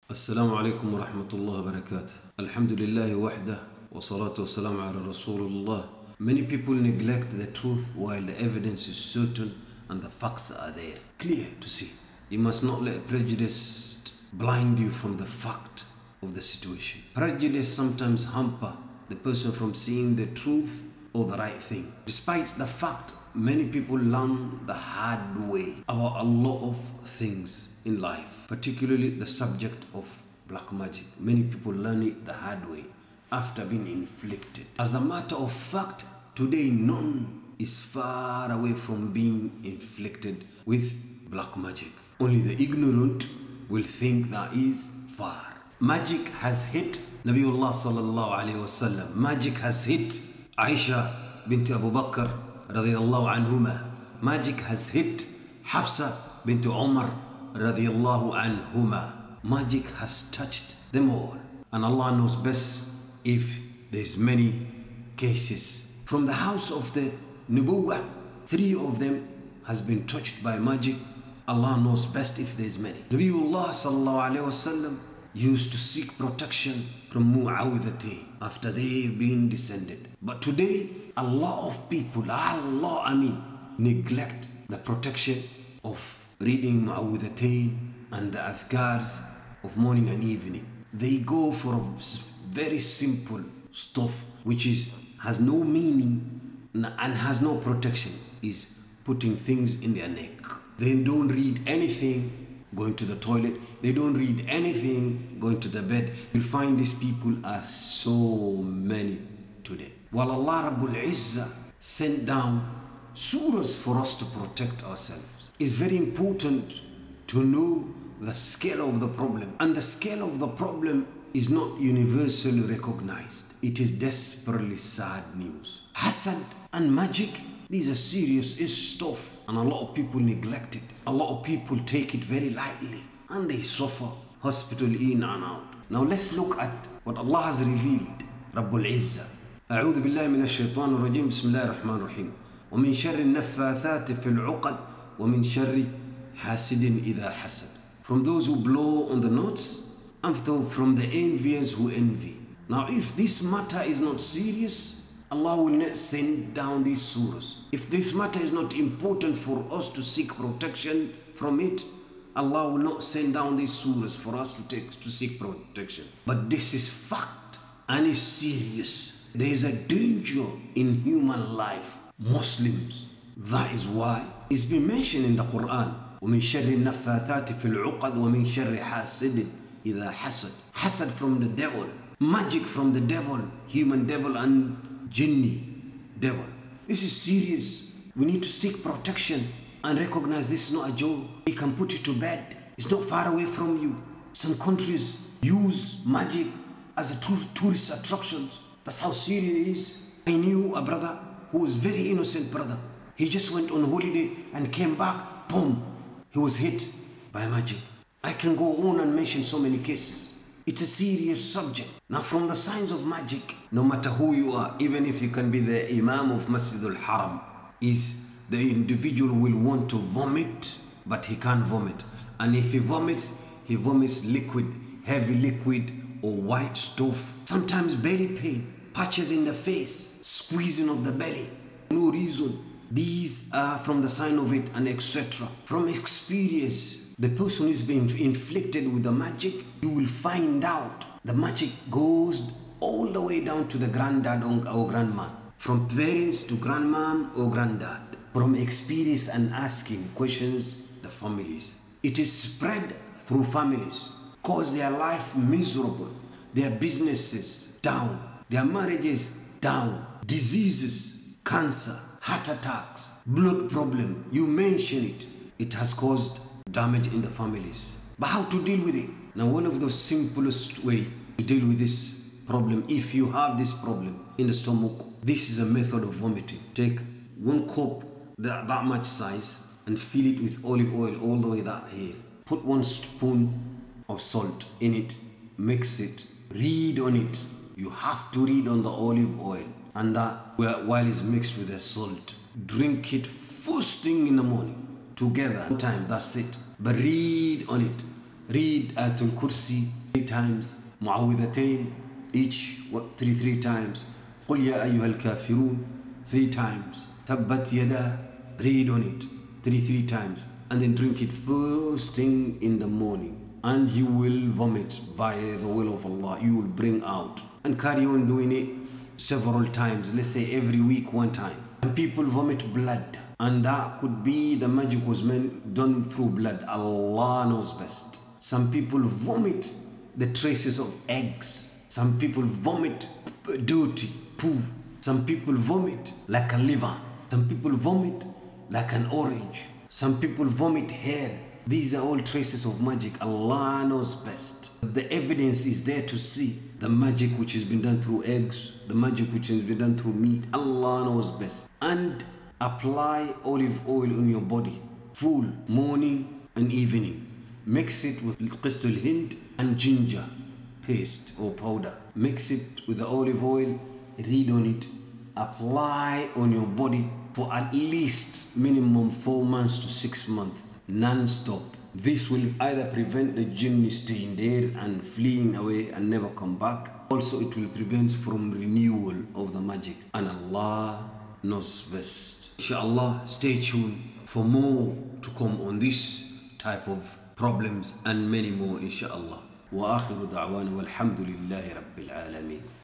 السلام عليكم ورحمة الله وبركاته. الحمد لله وحده والصلاة والسلام على رسول الله. Many people neglect the truth while the evidence is certain and the facts are there, clear to see. You must not let prejudice blind you from the fact of the situation. Prejudice sometimes hamper the person from seeing the truth or the right thing. Despite the fact many people learn the hard way about a lot of things in life, particularly the subject of black magic. Many people learn it the hard way after being inflicted. As a matter of fact, today none is far away from being inflicted with black magic. Only the ignorant will think that is far. Magic has hit Nabiullah sallallahu alayhi wasallam. Magic has hit Aisha bint Abu Bakr radiyallahu anhuma. Magic has hit Hafsa bint Umar radiyallahu anhuma. Magic has touched them all, and Allah knows best if there's many cases. From the house of the Nubuwwah, 3 of them has been touched by magic. Allah knows best if there's many. Nabiullah sallallahu alayhi wasallam used to seek protection from mu'awwidhatayn after they've been descended. But today, a lot of people, neglect the protection of reading mu'awwidhatayn and the adhkars of morning and evening. They go for a very simple stuff which has no meaning and has no protection, is putting things in their neck. They don't read anything going to the toilet. They don't read anything going to the bed. You'll find these people are so many today. While Allah Rabbul Izzah sent down surahs for us to protect ourselves, it's very important to know the scale of the problem. And the scale of the problem is not universally recognized. It is desperately sad news. Hasad and magic, these are serious stuff, and a lot of people neglect it. A lot of people take it very lightly and they suffer, hospital in and out. Now let's look at what Allah has revealed. Rabbul Izzah. أعوذ بالله من الشيطان الرجيم بسم الله الرحمن الرحيم ومن شر النفاثات في العقد ومن شر حاسد إذا حسد. From those who blow on the knots and from the envious who envy. Now if this matter is not serious, Allah will not send down these surahs. If this matter is not important for us to seek protection from it, Allah will not send down these surahs for us to seek protection. But this is fact and is serious. There is a danger in human life. Muslims. That is why it's been mentioned in the Quran. وَمِن شَرِّ النَّفَّاثَاتِ فِي الْعُقَدِ وَمِن شَرِّ حَاسِدٍ إِذَا حَسَدٍ. Hasad from the devil. Magic from the devil. Human devil and jinni devil. This is serious. We need to seek protection and recognize this is not a joke. It can put you to bed. It's not far away from you. Some countries use magic as a tourist attractions. That's how serious it is. I knew a brother who was very innocent brother. He just went on holiday and came back, boom, he was hit by magic. I can go on and mention so many cases. It's a serious subject. Now from the signs of magic, no matter who you are, even if you can be the Imam of Masjid al-Haram, is the individual will want to vomit, but he can't vomit. And if he vomits liquid, heavy liquid or white stuff. Sometimes belly pain, patches in the face, squeezing of the belly, no reason. These are from the sign of it and etc. From experience, the person who is being inflicted with the magic, you will find out the magic goes all the way down to the granddad or grandma. From parents to grandmom or granddad. From experience and asking questions, the families. It is spread through families. Cause their life miserable. Their businesses down. Their marriages down. Diseases, cancer, heart attacks, blood problem. You mention it. It has caused damage in the families. But how to deal with it? Now one of the simplest way to deal with this problem, if you have this problem in the stomach, this is a method of vomiting. Take 1 cup that much size and fill it with olive oil all the way that here. Put 1 spoon of salt in it, mix it, read on it. You have to read on the olive oil, and that while it's mixed with the salt. Drink it first thing in the morning together. One time, that's it. But read on it. Read Ayatul Kursi, 3 times. معوذتين, each 3 times. قل يا أيها الكافرون 3 times. تبت يدا, read on it 3 times. And then drink it first thing in the morning. And you will vomit by the will of Allah. You will bring out. And carry on doing it several times. Let's say every week 1 time. Some people vomit blood. And that could be the magic was done through blood. Allah knows best. Some people vomit the traces of eggs. Some people vomit dirty poo. Some people vomit like a liver. Some people vomit like an orange. Some people vomit hair. These are all traces of magic. Allah knows best. The evidence is there to see the magic which has been done through eggs, the magic which has been done through meat. Allah knows best. And apply olive oil on your body, full morning and evening. Mix it with qistul hind and ginger paste or powder. Mix it with the olive oil, read on it, apply on your body for at least minimum 4 months to 6 months, non-stop. This will either prevent the jinn staying there and fleeing away and never come back. Also, it will prevent from renewal of the magic. And Allah knows best. Inshallah, stay tuned for more to come on this type of problems and many more, inshallah. وآخر دعوانا والحمد لله رب العالمين.